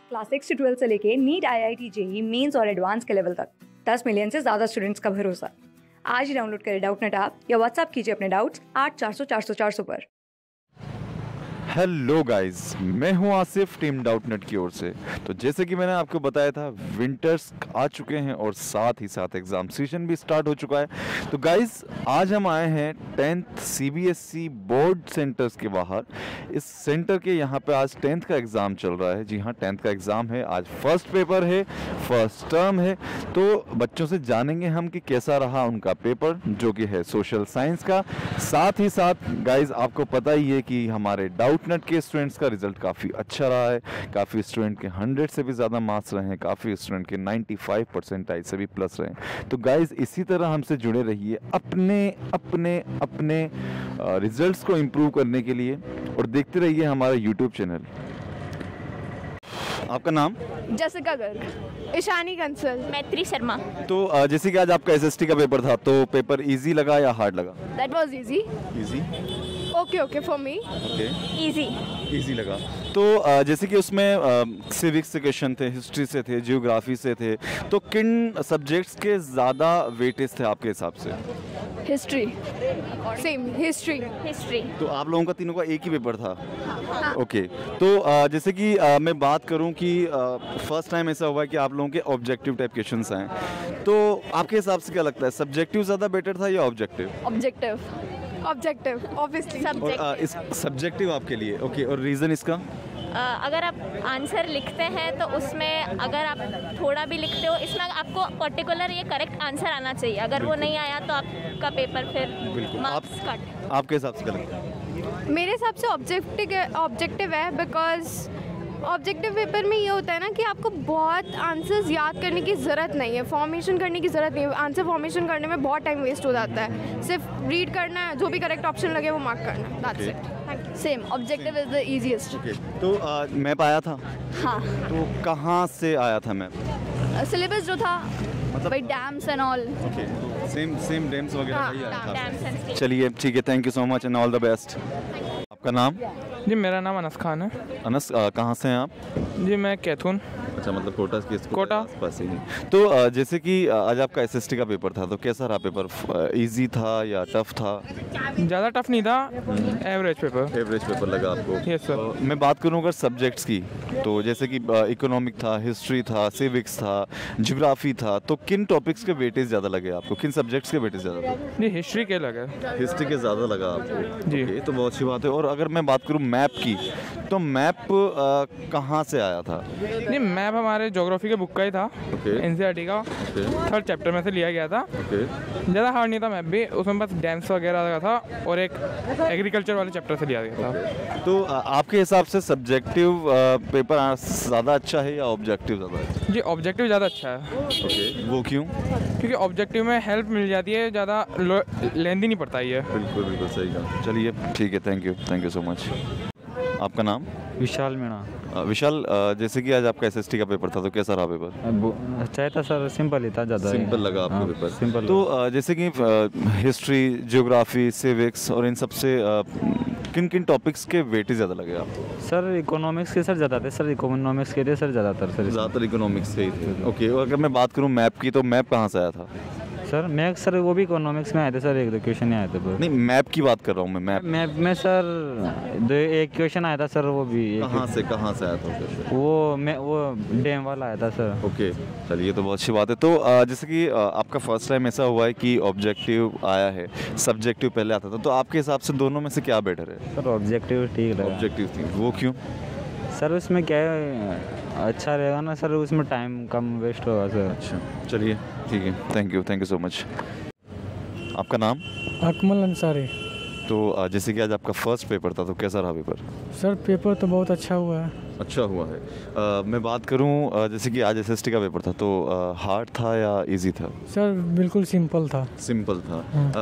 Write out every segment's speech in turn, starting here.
Class 6 से 12 से लेके नीट, IIT, जेईई मेंस और एडवांस के लेवल तक 10 मिलियन से ज्यादा स्टूडेंट्स का भरोसा। आज ही डाउनलोड करें डाउटनेट ऐप या व्हाट्सएप कीजिए अपने डाउट्स 8400 पर। हेलो गाइस, मैं हूं आसिफ, टीम डाउटनेट की ओर से। तो जैसे कि मैंने आपको बताया था, विंटर्स आ चुके हैं और साथ ही साथ एग्ज़ाम सीजन भी स्टार्ट हो चुका है। तो गाइस, आज हम आए हैं 10th CBSE बोर्ड सेंटर्स के बाहर। इस सेंटर के यहाँ पे आज 10th का एग्ज़ाम चल रहा है। जी हाँ, 10th का एग्ज़ाम है। आज फर्स्ट पेपर है, फर्स्ट टर्म है। तो बच्चों से जानेंगे हम कि कैसा रहा उनका पेपर, जो कि है सोशल साइंस का। साथ ही साथ गाइस, आपको पता ही है कि हमारे डाउटनेट के स्टूडेंट्स का रिजल्ट काफ़ी अच्छा रहा है। काफ़ी स्टूडेंट के 100 से भी ज़्यादा मार्क्स रहे हैं, काफ़ी स्टूडेंट के 95 परसेंटाइल से भी प्लस रहे हैं। तो गाइस, इसी तरह हमसे जुड़े रहिए अपने अपने अपने रिजल्ट्स को इम्प्रूव करने के लिए, और देखते रहिए हमारा यूट्यूब चैनल। आपका नाम? जसिका गर्ग। ईशानी कंसल। मैत्री शर्मा। तो जैसे कि आज आपका SST का पेपर था, तो पेपर इजी लगा या हार्ड लगा? That was easy. Easy? Okay for me. Okay, easy लगा। तो जैसे कि उसमें सिविक्स से क्वेश्चन थे, हिस्ट्री से थे, जियोग्राफी से थे, तो किन सब्जेक्ट्स के ज़्यादा वेटेज थे आपके हिसाब से? हिस्ट्री। Same history. तो आप लोगों का तीनों का एक ही पेपर था? हाँ। ओके। तो जैसे कि मैं बात करूं कि फर्स्ट टाइम ऐसा हुआ है कि आप लोगों के ऑब्जेक्टिव टाइप क्वेश्चंस आए, तो आपके हिसाब से क्या लगता है, सब्जेक्टिव ज़्यादा बेटर था या ऑब्जेक्टिव? Objective obviously. और इस सब्जेक्टिव आपके लिए ओके, और रीज़न इसका? अगर आप आंसर लिखते हैं तो उसमें अगर आप थोड़ा भी लिखते हो, इसमें आपको पर्टिकुलर ये करेक्ट आंसर आना चाहिए। अगर वो नहीं आया तो आपका पेपर फिर मार्क्स कट। आपके हिसाब से क्या लगता है? मेरे हिसाब से ऑब्जेक्टिव है, बिकॉज ऑब्जेक्टिव पेपर में ये होता है ना कि आपको बहुत आंसर्स याद करने की ज़रूरत नहीं है, फॉर्मेशन करने की ज़रूरत नहीं है। आंसर फॉर्मेशन करने में बहुत टाइम वेस्ट हो जाता है। सिर्फ रीड करना है, जो भी करेक्ट ऑप्शन लगे वो मार्क करना है। That's it. Same objective is the easiest. तो मैप आया था? हाँ। तो कहाँ से आया था मैप? सिलेबस जो था, मतलब भाई dams and all. Okay, same dams वगैरह ही आया था। डैम्स एंड चलिए ठीक है, thank you so much and all the best. आपका नाम? जी, मेरा नाम अनस खान है। अनस, कहाँ से हैं आप? जी, मैं कैथून। अच्छा, मतलब कोटा के कोटा आसपास ही। तो जैसे कि आज आपका SST का पेपर था, तो कैसा रहा पेपर? इजी था या टफ था? ज़्यादा टफ नहीं था, एवरेज पेपर लगा आपको? Yes sir. तो मैं बात करूँ अगर सब्जेक्ट्स की, तो जैसे कि इकोनॉमिक था, हिस्ट्री था, सिविक्स था, ज्योग्राफी था, तो किन टॉपिक्स के वेटेज ज़्यादा लगे आपको? किन सब्जेक्ट्स के वेटेज ज़्यादा लगे? जी, हिस्ट्री के लगे। हिस्ट्री के ज़्यादा लगा आपको? जी। ओके, तो बहुत अच्छी बात है। और अगर मैं बात करूँ मैप की, तो मैप कहाँ से आया था? जी, मैप हमारे ज्योग्राफी के बुक का ही था। ओके। NCERT का 3rd चैप्टर में से लिया गया था। ओके। ज़्यादा हार्ड नहीं था मैप भी, उसमें बस डैम्स वगैरह का था और एक एग्रीकल्चर वाले चैप्टर से लिया गया था। तो आपके हिसाब से सब्जेक्टिव पेपर ज़्यादा अच्छा है या ऑब्जेक्टिव ज़्यादा अच्छा? जी, ऑब्जेक्टिव ज़्यादा अच्छा है। ओके, वो क्यों? क्योंकि ऑब्जेक्टिव में हेल्प मिल जाती है, ज़्यादा लेंदी नहीं पड़ता ये। बिल्कुल सही कहा। चलिए ठीक है, थैंक यू सो मच। आपका नाम? विशाल मीणा। विशाल, जैसे कि आज आपका SST का पेपर था, तो कैसा रहा पेपर? अच्छा था सर, सिंपल ही था, ज़्यादा सिंपल लगा आपको? हाँ, पेपर सिंपल। तो जैसे कि हिस्ट्री, ज्योग्राफी, सिविक्स और इन सब से किन टॉपिक्स के वेटेज ज़्यादा लगे आपको? सर इकोनॉमिक्स के सर ज़्यादा थे, सर इकोनॉमिक्स के थे सर ज़्यादातर इकोनॉमिक्स के ही थे। ओके, और अगर मैं बात करूँ मैप की, तो मैप कहाँ से आया था? सर मैथ्स सर वो भी इकोनॉमिक्स में आए थे सर, एक दो क्वेश्चन आए थे। नहीं, मैप की बात कर रहा हूँ मैं। मैप में सर एक क्वेश्चन आया था सर, वो भी कहाँ से आया था क्वेश्चन? वो डैम वाला आया था सर। ओके, चलिए, तो बहुत अच्छी बात है। तो जैसे कि आपका फर्स्ट टाइम ऐसा हुआ है कि ऑब्जेक्टिव आया है, सब्जेक्टिव पहले आता था, तो आपके हिसाब से दोनों में से क्या बेटर है? सर ऑब्जेक्टिव ठीक लगा। ऑब्जेक्टिव थी, वो क्यों? सर उसमें क्या है, अच्छा रहेगा ना सर, उसमें टाइम कम वेस्ट होगा सर। अच्छा, चलिए ठीक है, थैंक यू सो मच। आपका नाम? अकमल अंसारी। तो जैसे कि आज आपका फर्स्ट पेपर था, तो कैसा रहा पेपर? सर पेपर तो बहुत अच्छा हुआ है। अच्छा हुआ है। मैं बात करूं, जैसे कि आज SST का पेपर था, तो हार्ड था या इजी था? सर बिल्कुल सिंपल था। सिंपल था।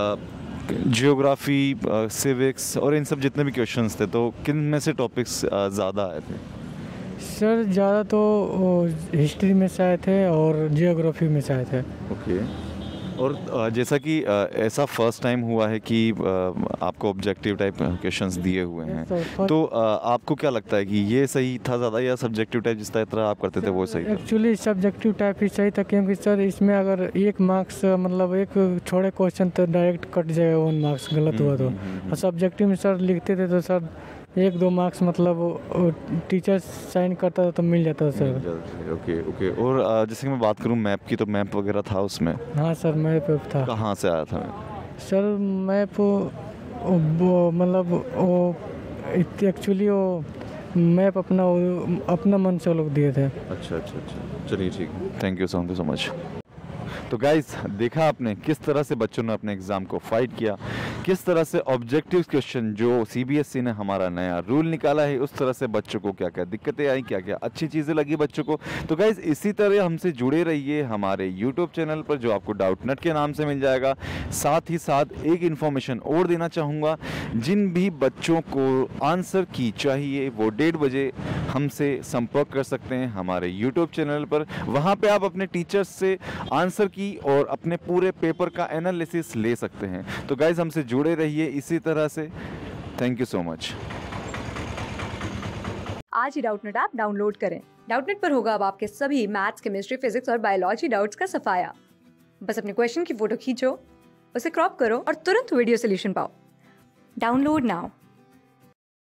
जियोग्राफी, सिविक्स और इन सब जितने भी क्वेश्चंस थे, तो किन में से टॉपिक्स ज़्यादा आए थे? सर ज़्यादा तो हिस्ट्री में से आए थे और जियोग्राफी में से आए थे। ओके। और जैसा कि ऐसा फर्स्ट टाइम हुआ है कि आपको ऑब्जेक्टिव टाइप क्वेश्चंस दिए हुए हैं, तो आपको क्या लगता है कि ये सही था ज़्यादा या सब्जेक्टिव टाइप जिस तरह आप करते थे वो सही था? एक्चुअली सब्जेक्टिव टाइप ही सही था, क्योंकि सर इसमें अगर 1 मार्क्स मतलब एक छोड़े क्वेश्चन तो डायरेक्ट कट जाएगा 1 मार्क्स गलत हुआ तो। और सब्जेक्टिव में सर लिखते थे तो सर 1-2 मार्क्स मतलब टीचर साइन करता था तो मिल जाता था सर। Okay okay. और जैसे कि मैं बात करूँ मैप की, तो मैप वगैरह था उसमें? हाँ सर, मैप था। कहाँ से आया था मैप? सर मैप वो मतलब वो एक्चुअली वो मैप अपना मन से वो लोग दिए थे। अच्छा, चलिए ठीक है, थैंक यू सो मच। तो गाइस, देखा आपने किस तरह से बच्चों ने अपने एग्ज़ाम को फाइट किया, किस तरह से ऑब्जेक्टिव क्वेश्चन जो सीबीएसई ने हमारा नया रूल निकाला है उस तरह से बच्चों को क्या क्या दिक्कतें आई, क्या क्या अच्छी चीज़ें लगी बच्चों को। तो गाइस, इसी तरह हमसे जुड़े रहिए हमारे यूट्यूब चैनल पर जो आपको डाउटनेट के नाम से मिल जाएगा। साथ ही साथ एक इन्फॉर्मेशन और देना चाहूँगा, जिन भी बच्चों को आंसर की चाहिए वो 1:30 बजे हमसे संपर्क कर सकते हैं हमारे यूट्यूब चैनल पर। वहाँ पे आप अपने टीचर्स से आंसर की और अपने पूरे पेपर का एनालिसिस ले सकते हैं। तो गाइज, हमसे जुड़े रहिए इसी तरह से। Thank you so much. आज ही डाउटनेट ऐप डाउनलोड करें। डाउटनेट पर होगा अब आपके सभी मैथ्स, केमिस्ट्री, फिजिक्स और बायोलॉजी डाउट्स का सफाया। बस अपने क्वेश्चन की फोटो खींचो, उसे क्रॉप करो और तुरंत वीडियो सोल्यूशन पाओ। Download now.